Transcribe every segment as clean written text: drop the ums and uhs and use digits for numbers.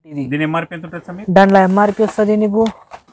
ఇది దీని ఎంఆర్పి ఎంత ఉంటుంది సమీర్? దాంట్లో ఎంఆర్పి వస్తుంది నీకు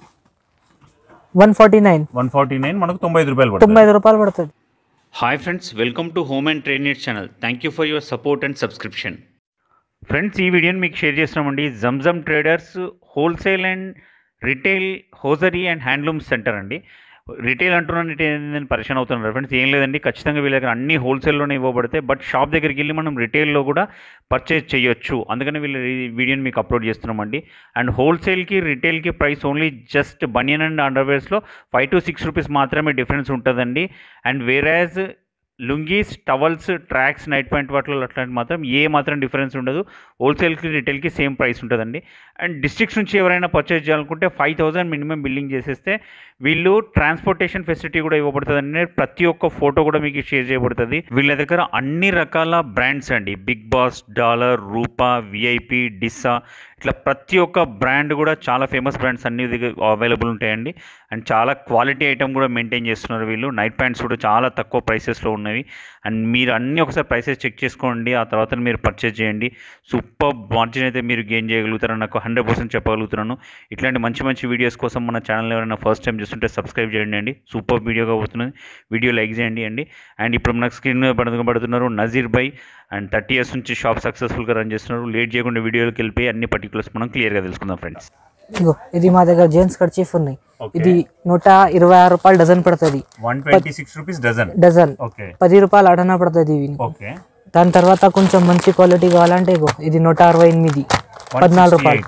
149 మనకు 95 రూపాయలు పడుతుంది. 95 రూపాయలు పడుతుంది. Hi friends, welcome to home and trade needs channel. Thank you for your support and subscription. Friends, ఈ వీడియోని మీకు షేర్ చేస్తున్నామండి. Zamzam traders wholesale and retail hosiery and handloom centre అండి. రిటైల్ అంటున్నాను, నేను పరిచయం అవుతున్నాను ఫ్రెండ్స్. ఏం లేదండి, ఖచ్చితంగా వీళ్ళ దగ్గర అన్ని హోల్సేల్లోనే ఇవ్వబడతాయి. బట్ షాప్ దగ్గరికి వెళ్ళి మనం రిటైల్లో కూడా పర్చేజ్ చేయొచ్చు. అందుకని వీళ్ళ వీడియోని మీకు అప్లోడ్ చేస్తున్నామండి. అండ్ హోల్సేల్కి రిటైల్కి price only just banian and అండర్వేర్స్లో 5 to 6 రూపీస్ మాత్రమే డిఫరెన్స్ ఉంటుందండి. అండ్ వేరాజ్ lungis, towels, tracks, night pant వాటిలో అట్లాంటి మాత్రం ఏ మాత్రం డిఫరెన్స్ ఉండదు. హోల్సేల్కి రిటైల్కి సేమ్ ప్రైస్ ఉంటుందండి. అండ్ డిస్ట్రిక్ట్స్ నుంచి ఎవరైనా పర్చేజ్ చేయాలనుకుంటే 5,000 మినిమం బిల్లింగ్ చేసేస్తే వీళ్ళు ట్రాన్స్పోర్టేషన్ ఫెసిలిటీ కూడా ఇవ్వబడుతుందండి. ప్రతి ఒక్క ఫోటో కూడా మీకు షేర్ చేయబడుతుంది. వీళ్ళ దగ్గర అన్ని రకాల బ్రాండ్స్ అండి, big boss, dollar, Rupa, VIP, డిస్సా, ఇట్లా ప్రతి ఒక్క బ్రాండ్ కూడా చాలా ఫేమస్ బ్రాండ్స్ అన్ని దగ్గర అవైలబుల్ ఉంటాయండి. అండ్ చాలా క్వాలిటీ ఐటమ్ కూడా మెయింటైన్ చేస్తున్నారు వీళ్ళు. నైట్ ప్యాంట్స్ కూడా చాలా తక్కువ ప్రైసెస్లో ఉన్నవి. అండ్ మీరు అన్నీ ఒకసారి ప్రైసెస్ చెక్ చేసుకోండి, ఆ తర్వాత మీరు పర్చేజ్ చేయండి. సూపర్ మార్జిన్ అయితే మీరు గెయిన్ చేయగలుగుతారని నాకు 100% చెప్పగలుగుతున్నాను. ఇట్లాంటి మంచి మంచి వీడియోస్ కోసం మన ఛానల్ ఎవరైనా ఫస్ట్ టైం చూస్తుంటే సబ్స్క్రైబ్ చేయండి అండి. సూపర్ వీడియోగా అవుతున్నది, వీడియో లైక్ చేయండి అండి. అండ్ ఇప్పుడు మనకు స్క్రీన్ పడుతున్నారు నజీర్ భాయ్. అండ్ 30 years నుంచి షాప్ సక్సెస్ఫుల్గా రన్ చేస్తున్నారు. లేట్ చేయకుండా వీడియోకి వెళ్ళిపోయి అన్ని పర్టికులర్స్ మనం క్లియర్గా తెలుసుకుందాం ఫ్రెండ్స్. ఇది మా దగ్గర జెంట్స్ కర్చీఫ్ ఉన్నాయి. ఇది 126 రూపాయలు డజన్ పడుతుంది. 126 రూపీస్ డజన్. 10 రూపాయలు అడనా పడుతుంది ఇవి. దాని తర్వాత కొంచెం మంచి క్వాలిటీ కావాలంటే ఇది 168, 14 రూపాయలు.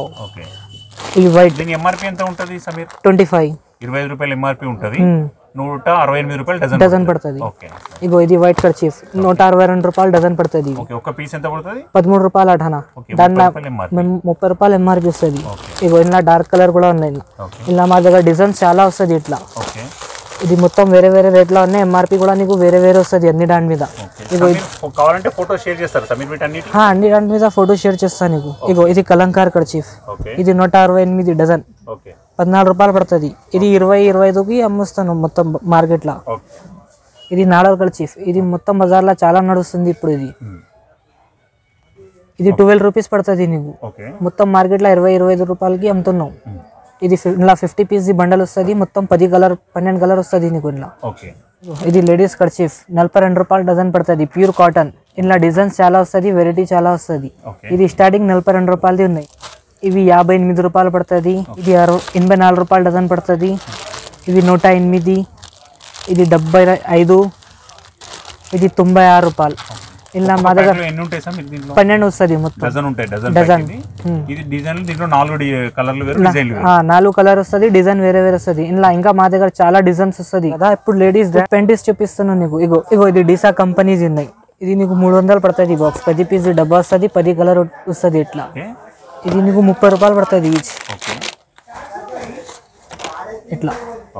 ఇది వైట్. ఎంఆర్పి ఎంత ఉంటుంది సమీర్? 25 రూపాయలు ఎంఆర్పి ఉంటుంది. 168 రూపాయలు డజన్ పడుతుంది. ఇగో ఇది వైట్ కర్చీఫ్ 162 రూపాయలు డజన్ పడుతుంది. ఒక పీస్ ఎంత పడుతుంది? 13 రూపాయలు అఠానా. దాంట్లో 30 రూపాయలు ఎంఆర్పి వస్తుంది. ఇగో ఇలా డార్క్ కలర్ కూడా ఉన్నాయి. ఇలా మా దగ్గర డిజైన్స్ చాలా వస్తుంది. ఇట్లా ఇది మొత్తం వేరే వేరే రేట్లో ఉన్నాయి. ఎంఆర్పి కూడా నీకు వేరే వేరే వస్తుంది అన్ని దాని మీద. కావాలంటే ఫోటో షేర్ చేస్తారు అన్ని దాని మీద ఫోటో షేర్ చేస్తాను నీకు. ఇగో ఇది కలంకార్ కర్చీఫ్. ఇది 168 డజన్, 14 రూపాయలు పడుతుంది. ఇది 20-25కి అమ్ముస్తాను మొత్తం మార్కెట్లో. ఇది నాడర్ కర్చీఫ్. ఇది మొత్తం బజార్లో చాలా నడుస్తుంది ఇప్పుడు. ఇది 12 రూపీస్ పడుతుంది నీకు. మొత్తం మార్కెట్లో 20-25 రూపాయలకి అమ్ముతున్నావు. ఇది ఇలా 50 పీస్ బండల్ వస్తుంది. మొత్తం 12 కలర్ వస్తుంది నీకు. ఇలా ఇది లేడీస్ కర్చీఫ్ 42 రూపాయలు డజన్ పడుతుంది. Pure cotton. ఇలా డిజైన్స్ చాలా వస్తుంది, వెరైటీ చాలా వస్తుంది. ఇది స్టార్టింగ్ 42 రూపాయలది ఉన్నాయి. ఇవి 58 రూపాయలు పడుతుంది. ఇది 84 రూపాయలు డజన్ పడుతుంది. ఇవి 108, ఇది 75, ఇది 96 రూపాయలు. ఇలా మా దగ్గర 12 వస్తుంది మొత్తం డజన్. 4 కలర్ వస్తుంది, డిజైన్ వేరే వేరే వస్తుంది. ఇలా ఇంకా మా దగ్గర చాలా డిజైన్స్ వస్తుంది కదా. ఇప్పుడు లేడీస్ పెంటీస్ చూపిస్తున్నాను నీకు. ఇగో ఇది డిసా కంపెనీస్ ఉన్నాయి. ఇది నీకు 300 పడుతుంది బాక్స్. 10 పీస్ డబ్బా వస్తుంది, 10 కలర్ వస్తుంది. ఇట్లా ఇది నీకు 30 రూపాయలు పడుతుంది ఈచ్. ఇట్లా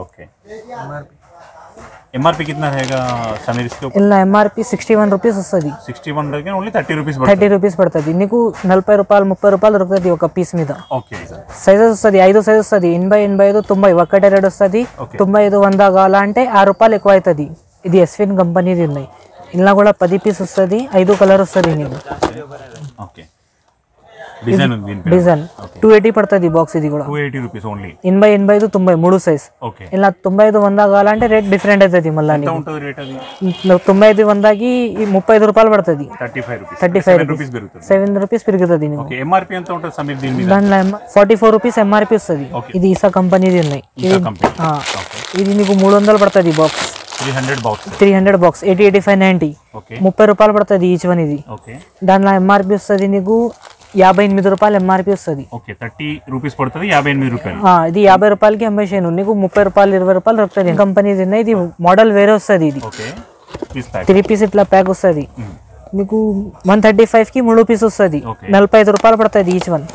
ఎంఆర్పి కిतना रहेगा समीर इसके ऊपर? ఇలా ఎంఆర్పి 61 రూపీస్ వస్తుంది. 61 దగ్గర ఓన్లీ 30 రూపీస్ పడుతుంది నీకు. 40 రూపాయలు 30 రూపాయలు దొరుకుతుంది ఒక పీస్ మీద. సైజెస్ వస్తుంది 5 సైజ్ వస్తుంది. 80, 85, 90 ఒకటే రేట్ వస్తుంది. 95, 100 కావాలంటే 6 రూపాయలు ఎక్కువ అవుతుంది. ఇది ఎస్విన్ కంపెనీది ఉన్నాయి. ఇలా కూడా 10 పీస్ వస్తుంది, 5 కలర్ వస్తుంది నీకు. డిజైన్ 280 పడుతుంది బాక్స్. ఇది కూడా 280 రూపీస్ ఓన్లీ. 80, 85, 90 3 సైజ్. ఇలా 95, 100 కావాలంటే రేట్ డిఫరెంట్ అవుతుంది. మళ్ళీ 95, 100కి 35 రూపాయలు పడుతుంది. 35 రూపీస్ 7 రూపీస్ పెరుగుతుంది. దాంట్లో 44 రూపీస్ ఎంఆర్పి వస్తుంది. ఇది ఈసా కంపెనీది ఉన్నాయి. ఇది నీకు 300 పడుతుంది బాక్స్. 300 బాక్స్ 80, 85, 90 30 రూపాయలు పడుతుంది ఈచ్ వన్. ఇది దాంట్లో ఎంఆర్పి వస్తుంది నీకు 58 రూపాయలు ఎంఆర్పి వస్తుంది. 30 రూపీస్ పడుతుంది, 58 రూపాయలు. ఇది 50 రూపాయలకి అమ్మేసాను నీకు. 30 రూపాయలు 20 రూపాయలు దొరుకుతుంది. కంపెనీది ఉన్నాయి. ఇది మోడల్ వేరే వస్తుంది. ఇది 3 పీస్ ఇట్లా ప్యాక్ వస్తుంది నీకు. 135కి 3 పీస్ వస్తుంది. 45 రూపాయలు పడుతుంది ఈచ్ వన్.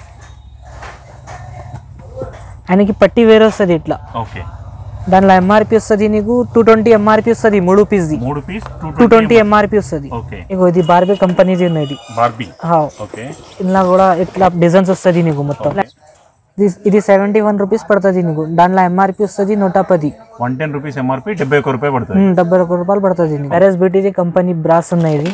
ఆయనకి పట్టి వేరే వస్తుంది ఇట్లా. దాంట్లో ఎంఆర్పి వస్తుంది నీకు 220 ఎంఆర్పి వస్తుంది. 3 పీస్ 220 ఎంఆర్పి వస్తుంది. ఇగో ఇది బార్బీ కంపెనీది ఉన్నది. ఇలా కూడా ఇట్లా డిజైన్స్ వస్తుంది నీకు మొత్తం. ఇది 71 రూపీస్ పడుతుంది నీకు. దాంట్లో ఎంఆర్పి వస్తుంది 110. 110 రూపీస్ ఎంఆర్పి 71 రూపాయలు పడుతుంది. 71 రూపాయలు పడుతుంది. RSBT కంపెనీ బ్రాస్ ఉన్నాయి.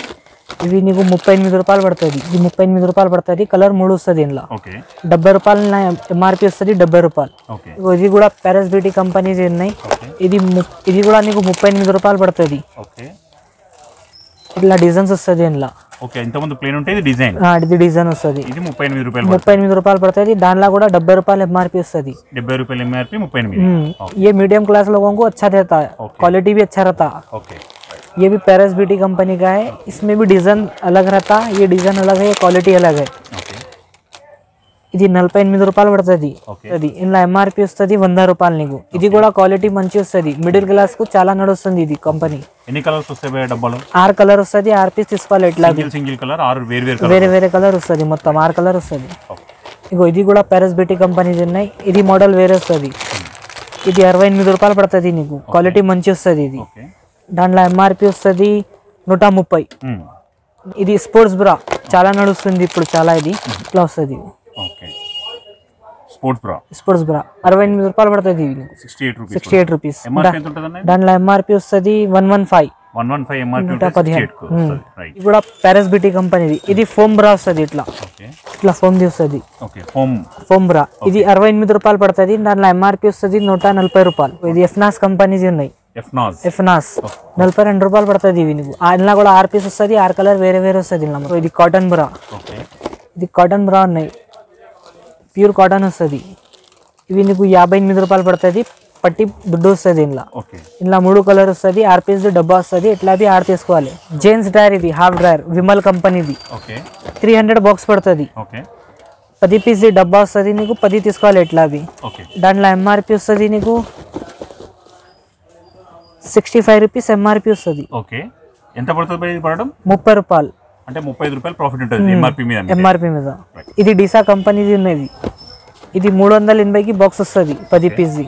ఇవి నీకు 38 రూపాయలు పడుతుంది. ఇది 38 రూపాయలు పడుతుంది. కలర్ 3 వస్తుంది ఇందులో. ఓకే 70 రూపాయలు ఎంఆర్పి వస్తుంది. 70 రూపాయలు. ఓకే ఇది కూడా ప్యారస్ బ్యూటీ కంపెనీస్ ఉన్నాయి. ఇది కూడా నీకు 38 రూపాయలు పడుతుంది. ఓకే ఇట్లా డిజైన్స్ వస్తుంది ఇందులో. ఓకే ఇంతకుముందు ప్లేన్ ఉంటే ఇది డిజైన్, ఇది డిజైన్ వస్తుంది. ఇది 38 రూపాయలు 38 రూపాయలు పడుతుంది. దానిలో కూడా 70 రూపాయలు ఎంఆర్పి వస్తుంది. 70 रुपये MRP 38। ये मीडियम क्लास लोगों को अच्छा रहता है, क्वालिटी भी अच्छा रहता है। ओके ये भी पैरस ब्यूटी कंपनी का है. इसमें भी डिज़ाइन अलग रहता है. ये डिज़ाइन अलग है, ये क्वालिटी अलग है. ఓకే ఇది 48 రూపాయలు పడుతుంది. ఇందులో ఎంఆర్పి వస్తుంది 100 రూపాయలు నీకు. ఇది కూడా క్వాలిటీ మంచి వస్తుంది. మిడిల్ క్లాస్ కు చాలా నడుస్తుంది ఇది కంపెనీ. ఎన్ని కలర్స్ వస్తాయి భయ్యా డబ్బాలో? 6 కలర్ వస్తుంది. 6 పీస్ తీసుకోవాలి. ఇట్లా సింగిల్ కలర్ 6 వేరే వేరే కలర్ వస్తుంది. మొత్తం 6 కలర్ వస్తుంది. ఇగో ఇది కూడా ప్యారస్ బ్యూటీ కంపెనీది ఉన్నాయి. ఇది మోడల్ వేరే వస్తుంది. ఇది 68 రూపాయలు పడుతుంది నీకు. క్వాలిటీ మంచి వస్తుంది ఇది. దాంట్లో ఎంఆర్పి వస్తుంది 130. ఇది స్పోర్ట్స్ బ్రా చాలా నడుస్తుంది ఇప్పుడు చాలా. ఇది ఇట్లా వస్తుంది. ఓకే స్పోర్ట్స్ బ్రా 68 రూపాయలు పడుతుంది. ఇది 68 రూపీస్. దాంట్లో ఎంఆర్పి వస్తుంది 115. 115 MRP 115. ఇది కూడా ప్యారస్ బ్యూటీ కంపెనీది. ఇది ఫోమ్ బ్రా వస్తుంది. ఇట్లా ఫోమ్ ది వస్తుంది. ఫోమ్ బ్రా ఇది 68 రూపాయలు పడుతుంది. దాంట్లో ఎంఆర్పి వస్తుంది 140 రూపాయలు. ఇది ఎఫ్నాస్ కంపెనీది ఉన్నాయి. ఎఫ్నాస్ 42 రూపాయలు పడుతుంది. ఇవి నీకు ఇందులో కూడా 6 పీస్ వస్తుంది. 6 కలర్ వేరే వేరే వస్తుంది. ఇది కాటన్ బ్రా. ఇది కాటన్ బ్రా ఉన్నాయి. ప్యూర్ కాటన్ వస్తుంది. ఇవి నీకు 58 రూపాయలు పడుతుంది. పట్టి దుడ్డు వస్తుంది. ఇందులో 3 కలర్ వస్తుంది. 6 పీస్ డబ్బా వస్తుంది. ఇట్లా 6 తీసుకోవాలి. జెంట్స్ డ్రైర్ ఇది హాఫ్ డ్రైర్ విమల్ కంపెనీది. 300 బాక్స్ పడుతుంది. 10 పీస్ డబ్బా వస్తుంది నీకు. 10 తీసుకోవాలి. ఇట్లా దాంట్లో ఎంఆర్పి వస్తుంది నీకు 65 రూపీస్ ఎంఆర్పి వస్తుంది. ఎంత పడుతుంది పడడం? 30 రూపాయలు. అంటే 35 రూపాయలు ప్రాఫిట్ ఉంటుంది ఎంఆర్పి మీద. ఇది డిసా కంపెనీది ఉన్నది. ఇది 380కి బాక్స్ వస్తుంది. 10 పీస్ది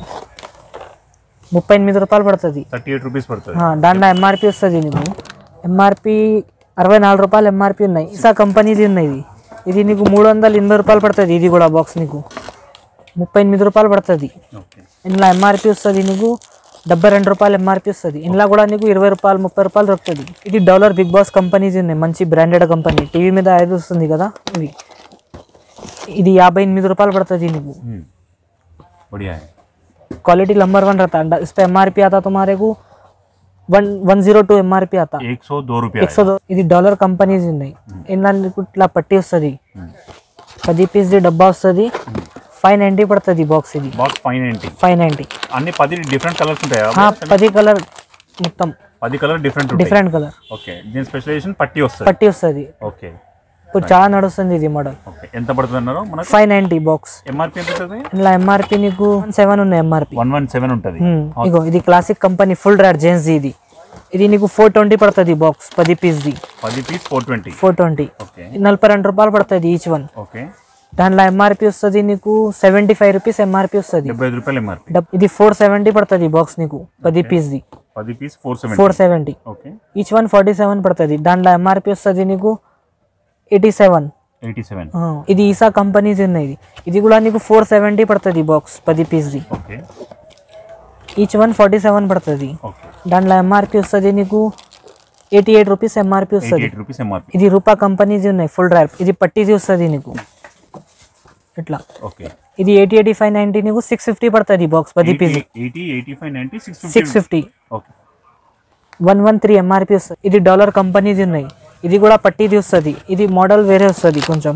38 రూపాయలు పడుతుంది. 38 రూపీస్ పడుతుంది. దాంట్లో ఎంఆర్పి వస్తుంది నీకు. ఎంఆర్పి 64 రూపాయలు ఎంఆర్పి ఉన్నాయి. డిసా కంపెనీది ఉన్నది. ఇది నీకు 380 రూపాయలు పడుతుంది. ఇది కూడా బాక్స్ నీకు 38 రూపాయలు పడుతుంది. ఇందులో ఎంఆర్పి వస్తుంది నీకు 72 రూపాయలు ఎంఆర్పి వస్తుంది. ఇందులో కూడా నీకు 20 రూపాయలు 30 రూపాయలు దొరుకుతుంది. ఇది డాలర్ బిగ్ బాస్ కంపెనీస్ ఉన్నాయి. మంచి బ్రాండెడ్ కంపెనీ. టీవీ మీద ఐదు వస్తుంది కదా ఇవి. ఇది 58 రూపాయలు पड़ता నీకు. बढ़िया है, क्वालिटी नंबर 1 रहता है. इस पे एमआरपी आता तुम्हारे को 102 एमआरपी आता. 102 रुपया. 102. ఇది డాలర్ కంపెనీస్ ఉన్నాయి. ఇందులో నీకు ఇట్లా పట్టి వస్తుంది. 10 పీస్ ది డబ్బా వస్తుంది. 590 పడుతుంది బాక్స్. ఇది బాక్స్ 590. అన్ని 10 డిఫరెంట్ కలర్స్ ఉంటాయా? 10 కలర్ మొత్తం 10 కలర్ డిఫరెంట్ కలర్. ఓకే, దీని స్పెషలైజేషన్ పట్టి వస్తుంది. ఓకే, ఇప్పుడు చాలా నడుస్తుంది ఇది మోడల్. ఓకే, ఎంత పడుతుంది అన్నారు మనకు? 590 బాక్స్. ఎంఆర్పి ఎంత ఉంటుంది? ఇలా ఎంఆర్పి నీకు 17 ఉన్నాయి. ఎంఆర్పి 117 ఉంటుంది. ఇగో ఇది classic company full drawer gents ఇది. ఇది నీకు 420 పడుతుంది బాక్స్. 10 పీస్ ది 10 పీస్ 420. ఓకే, 42 రూపాయలు పడుతుంది ఈచ్ వన్. ఓకే, దాంట్లో ఎంఆర్పి వస్తుంది నీకు 75 రూపీస్ ఎంఆర్పి వస్తుంది. 75 రూపాయలు ఎంఆర్పి. ఇది 470 పడుతుంది బాక్స్ నీకు. 10 పీస్ ది 10 పీస్ 470. ఓకే, ఈచ్ వన్ 47 పడుతుంది. దాంట్లో ఎంఆర్పి వస్తుంది నీకు 87. ఇది ఈసా కంపెనీది ఉన్నాయి. ఇది కూడా నీకు 470 పడుతుంది బాక్స్. 10 పీస్ ది. ఓకే, ఈచ్ వన్ 47 పడుతుంది. ఓకే, దాంట్లో ఎంఆర్పి వస్తుంది నీకు 88 రూపీస్ ఎంఆర్పి వస్తుంది. ఇది రూపా కంపెనీది ఉన్నాయి ఫుల్ డ్రైవ్. ఇది పట్టిది వస్తుంది నీకు ఇట్లా. ఓకే, ఇది 80, 85, 90 నీకు 650 పడుతుంది బాక్స్. 10 పీస్ 80, 85, 90, 650. ఓకే, 113 ఎంఆర్పి వస్తుంది. ఇది డాలర్ కంపెనీది ఉన్నాయి. ఇది కూడా పట్టిది వస్తుంది. ఇది మోడల్ వేరే వస్తుంది కొంచెం.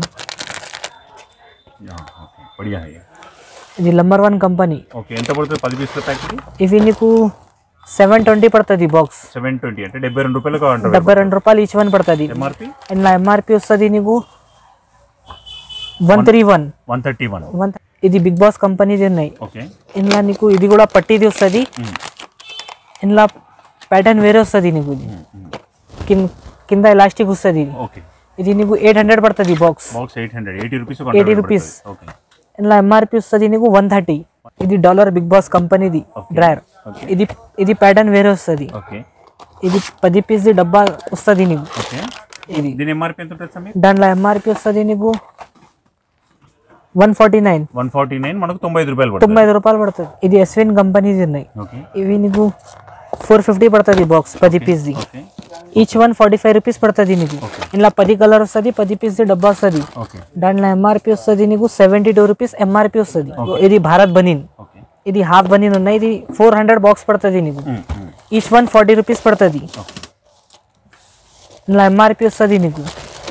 ఇది నంబర్ 1 కంపెనీ. ఓకే, ఎంత పడుతుంది 10 పీస్ల ప్యాకెట్? ఇవి నీకు 720 పడుతుంది బాక్స్. 720 అంటే 72 రూపాయలు కావాలి. 72 రూపాయలు ఈచ్ వన్ పడుతుంది. ఎంఆర్పి ఇలా ఎంఆర్పి వస్తుంది నీకు 131. ఇది బిగ్ బాస్ కంపెనీది ఉన్నాయి. ఓకే, ఇందులో నీకు ఇది కూడా పట్టిది వస్తుంది. ఇందులో ప్యాటర్న్ వేరే వస్తుంది నీకు. కింద ఎలాస్టిక్ వస్తుంది. ఇది నీకు 800 పడుతుంది బాక్స్. 80 రూపీస్. ఇందులో ఎంఆర్పి వస్తుంది నీకు 130. ఇది డాలర్ బిగ్ బాస్ కంపెనీది డ్రైర్. ఇది ప్యాటర్న్ వేరే వస్తుంది. ఇది 10 పీస్ ది డబ్బా వస్తుంది నీకు. ఇది దాంట్లో ఎంఆర్పి వస్తుంది నీకు 149 మనకు 90 రూపాయలు పడుతుంది. ఇది ఎస్విన్ కంపెనీది ఉన్నాయి. ఇవి నీకు 450 పడుతుంది బాక్స్. 10 పీస్ ది ఈచ్ వన్ 45 రూపీస్ పడుతుంది నీకు. ఇలా 10 కలర్ వస్తుంది, 10 పీస్ డబ్బా వస్తుంది. దాంట్లో ఎంఆర్పి వస్తుంది నీకు 72 రూపీస్ ఎంఆర్పి వస్తుంది. ఇది భారత్ బనీన్, ఇది హాఫ్ బనీన్ ఉన్నాయి. ఇది 400 బాక్స్ పడుతుంది నీకు. ఈచ్ వన్ 40 రూపీస్ పడుతుంది. ఇలా ఎంఆర్పి వస్తుంది నీకు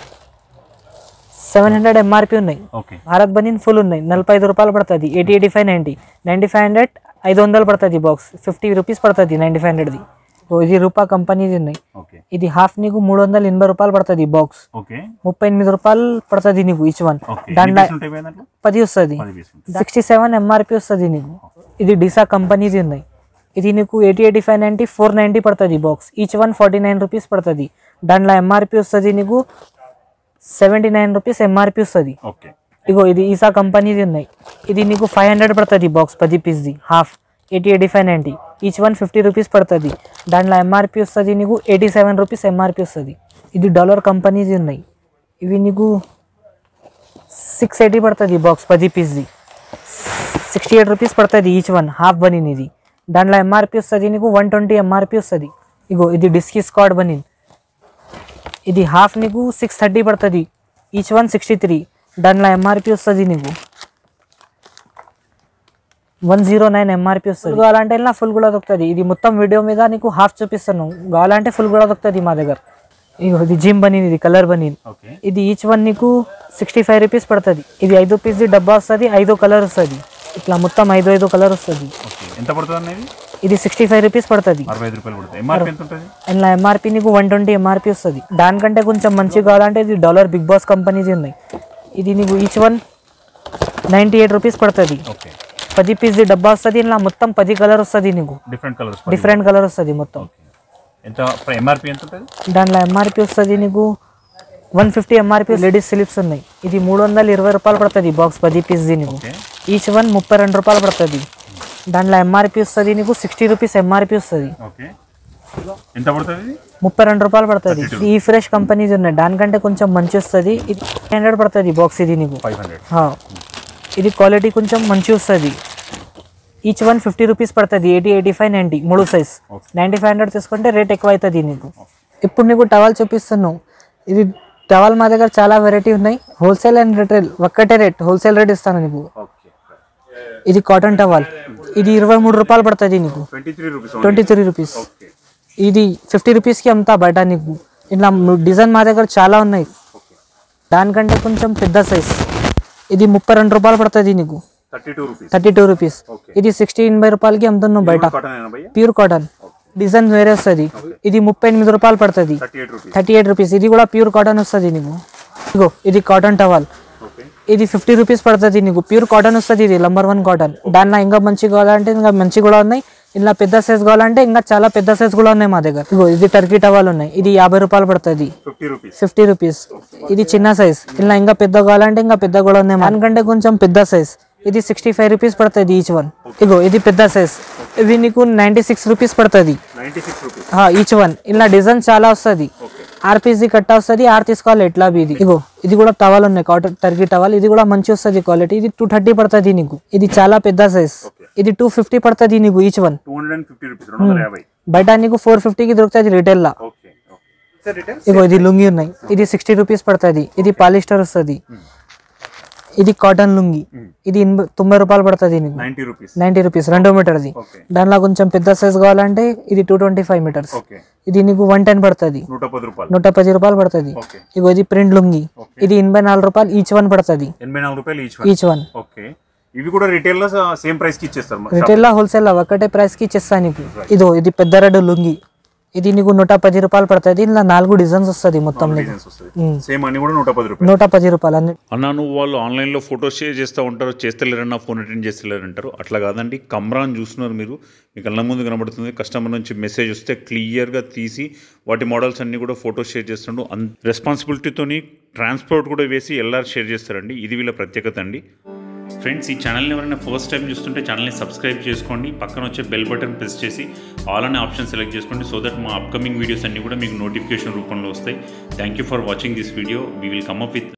700 ఎంఆర్పి ఉన్నాయి. భారత్ బనీన్ ఫుల్ ఉన్నాయి, 45 రూపాయలు పడుతుంది. 80, 85, 90, 9500 500 పడుతుంది బాక్స్. 50 రూపీస్ పడుతుంది 9500ది. ఇది రూపా కంపెనీది ఉన్నాయి. ఇది హాఫ్ నీకు 380 రూపాయలు పడుతుంది బాక్స్. 38 రూపాయలు పడుతుంది నీకు ఈచ్ వన్. దాంట్లో 10 వస్తుంది. 67 ఎంఆర్పి వస్తుంది నీకు. ఇది డిసా కంపెనీది ఉన్నాయి. ఇది నీకు 80, 85, 90, 490 పడుతుంది బాక్స్. ఈచ్ వన్ 49 రూపీస్ పడుతుంది. దాంట్లో ఎంఆర్పి వస్తుంది నీకు 79 రూపీస్ ఎంఆర్పి వస్తుంది. ఇగో ఇది ఈసా కంపెనీది ఉన్నాయి. ఇది నీకు 500 పడుతుంది బాక్స్, 10 పీస్ది హాఫ్. 80, 85, 90, ఈచ్ వన్ 50 రూపీస్ పడుతుంది. దాంట్లో ఎంఆర్పి వస్తుంది నీకు 87 రూపీస్ ఎంఆర్పి వస్తుంది. ఇది డాలర్ కంపెనీది ఉన్నాయి. ఇవి నీకు 680 పడుతుంది బాక్స్, 10 పీస్ది. 68 రూపీస్ పడుతుంది ఈచ్ వన్, హాఫ్ బనీన్ ఇది. దాంట్లో ఎంఆర్పి వస్తుంది నీకు 120 ఎంఆర్పి వస్తుంది. ఇగో ఇది డిస్కీ స్క్వాడ్ బనీన్. ఇది హాఫ్ నీకు 630 పడుతుంది. Each one 63. దాంట్లో ఎంఆర్పి వస్తుంది నీకు 109 ఎంఆర్పి వస్తుంది. కావాలంటే ఇలా ఫుల్ కూడా దొరుకుతుంది. ఇది మొత్తం వీడియో మీద నీకు హాఫ్ చూపిస్తాను. కావాలంటే ఫుల్ కూడా దొరుకుతుంది మా దగ్గర. ఇగో ఇది జిమ్ బనీన్, ఇది కలర్ బనీన్. ఇది ఈచ్ వన్ నీకు 65 రూపీస్ పడుతుంది. ఇది 5 పీస్ది డబ్బా వస్తుంది, 5 కలర్ వస్తుంది. ఇట్లా మొత్తం 5 కలర్ వస్తుంది. ఇది 65 రూపీస్ పడుతుంది. ఇలా ఎంఆర్పి నీకు 120 ఎంఆర్పి వస్తుంది. దానికంటే కొంచెం మంచిగా కావాలంటే ఇది డాలర్ బిగ్ బాస్ కంపెనీది ఉన్నాయి. ఇది నీకు ఈచ్ వన్ 98 రూపీస్ పడుతుంది. 10 పీస్ది డబ్బా వస్తుంది. ఇలా మొత్తం 10 కలర్ వస్తుంది నీకు. డిఫరెంట్ కలర్ వస్తుంది మొత్తం. దాంట్లో ఎంఆర్పి వస్తుంది నీకు 150 ఎంఆర్పి. లేడీస్ స్లిప్స్ ఉన్నాయి. ఇది 320 రూపాయలు పడుతుంది బాక్స్, 10 పీస్ది నీకు. ఈచ్ వన్ 32 రూపాయలు పడుతుంది. దాంట్లో ఎంఆర్పి వస్తుంది నీకు 60 రూపీస్ ఎంఆర్పి వస్తుంది. 32 రూపాయలు పడుతుంది. ఈ ఫ్రెష్ కంపెనీది ఉన్నాయి. దానికంటే కొంచెం మంచి వస్తుంది. ఇది 500 పడుతుంది బాక్స్ ఇది నీకు. ఇది క్వాలిటీ కొంచెం మంచి వస్తుంది. ఈచ్ వన్ 50 రూపీస్ పడుతుంది. 80, 85, 90 3 సైజ్. 9500 తీసుకుంటే రేట్ ఎక్కువ అవుతుంది నీకు. ఇప్పుడు నీకు టవల్ చూపిస్తున్నావు. ఇది టవల్ మా దగ్గర చాలా వెరైటీ ఉన్నాయి. హోల్సేల్ అండ్ రిటైల్ ఒక్కటే రేట్, హోల్సేల్ రేట్ ఇస్తాను నీకు. ఇది కాటన్ టవల్. ఇది 23 రూపాయలు పడుతుంది నీకు. 23 రూపీస్. ఇది 50 రూపీస్కి అమ్ముతా బయట నీకు. ఇట్లా డిజైన్ మా దగ్గర చాలా ఉన్నాయి. దానికంటే కొంచెం పెద్ద సైజ్. ఇది 32 రూపాయలు పడుతుంది నీకు. 32 రూపీస్. ఇది 60-80 రూపాయలకి అమ్ముతున్నాం బయట. Pure cotton. డిజైన్ వేరే వస్తుంది. ఇది 38 రూపాయలు పడుతుంది. 38 రూపీస్. ఇది కూడా ప్యూర్ కాటన్ వస్తుంది నీకు. ఇగో ఇది కాటన్ టవల్. ఇది 50 రూపీస్ పడుతుంది నీకు. ప్యూర్ కాటన్ వస్తుంది. ఇది నంబర్ 1 కాటన్. దానిలో ఇంకా మంచిగా కావాలంటే ఇంకా మంచి కూడా ఉన్నాయి. ఇలా పెద్ద సైజ్ కావాలంటే ఇంకా చాలా పెద్ద సైజ్ కూడా ఉన్నాయి మా దగ్గర. ఇగో ఇది టర్కీ టవల్ ఉన్నాయి. ఇది 50 రూపాయలు పడుతుంది. 50 రూపీస్. ఇది చిన్న సైజ్. ఇలా ఇంకా పెద్ద కావాలంటే ఇంకా పెద్ద కూడా ఉన్నాయి. దానికంటే కొంచెం పెద్ద సైజ్. ఇది 65 రూపీస్ పడుతుంది ఈచ్ వన్. ఇగో ఇది పెద్ద సైజ్. ఇవి నీకు 96 రూపీస్ పడుతుంది ఈచ్ వన్. ఇలా డిజైన్ చాలా వస్తుంది. 6 పీస్ది కట్ట వస్తుంది. 6 తీసుకోవాలి ఎట్లా ఇది. ఇగో ఇది కూడా టవల్ ఉన్నాయి, కాటన్ టర్కీ టవల్. ఇది కూడా మంచి వస్తుంది క్వాలిటీ. ఇది 230 పడుతుంది నీకు. ఇది చాలా పెద్ద సైజ్. ఇది 250 పడుతుంది నీకు ఈచ్ వన్. బయట నీకు 450కి దొరుకుతుంది రిటైల్ లా. ఇగో ఇది లుంగి ఉన్నాయి. ఇది 60 రూపీస్ పడుతుంది. ఇది పాలిస్టర్ వస్తుంది. ఇది కాటన్ లుంగి. ఇది 90 రూపాయలు పడుతుంది నీకు. 90 రూపీస్ 2 మీటర్ది. దానిలో కొంచెం పెద్ద సైజ్ కావాలంటే ఇది 225 మీటర్స్. ఇది నీకు 110 పడుతుంది. 110 రూపాయలు పడుతుంది. ఇగో ఇది ప్రింట్ లుంగి. ఇది 84 రూపాయలు ఈచ్ వన్ పడుతుంది. Each one. ఇవి కూడా రిటైల్ లో సేమ్ ప్రైస్ కి ఇచ్చేస్తారు. రిటైల్ లో హోల్సేల్ లో ఒకటే ప్రైస్ కి ఇచ్చేస్తాను నీకు. ఇదో ఇది పెద్ద రెడ్ లుంగి. ఇది నీకు 110 రూపాయలు పడుతుంది. ఇలా 4 డిజైన్స్ వస్తుంది మొత్తం నీకు. సేమ్ అన్ని కూడా 110 రూపాయలు. 110 రూపాయలు అన్ని. అన్న నువ్వు వాళ్ళు ఆన్లైన్లో ఫోటోస్ షేర్ చేస్తూ ఉంటారు, చేస్తలేరన్నా ఫోన్ అటెండ్ చేస్తలేరంటారు. అట్లా కాదండి, కమ్రాన్ చూస్తున్నారు మీరు, మీ కళ్ళ ముందు కనబడుతుంది. కస్టమర్ నుంచి మెసేజ్ వస్తే క్లియర్గా తీసి వాటి మోడల్స్ అన్నీ కూడా ఫోటోస్ షేర్ చేస్తుండ్రు. రెస్పాన్సిబిలిటీతోని ట్రాన్స్పోర్ట్ కూడా వేసి ఎల్ఆర్ షేర్ చేస్తారండి. ఇది వీళ్ళ ప్రత్యేకత అండి. ఫ్రెండ్స్, ఈ ఛానల్ని ఎవరైనా ఫస్ట్ టైం చూస్తుంటే ఛానల్ని సబ్స్క్రైబ్ చేసుకోండి. పక్కన వచ్చే బెల్ బటన్ ప్రెస్ చేసి ఆల్ అనే ఆప్షన్ సెలెక్ట్ చేసుకోండి. సో దట్ మా అప్కమింగ్ వీడియోస్ అన్నీ కూడా మీకు నోటిఫికేషన్ రూపంలో వస్తాయి. Thank you for watching this video. We will come up with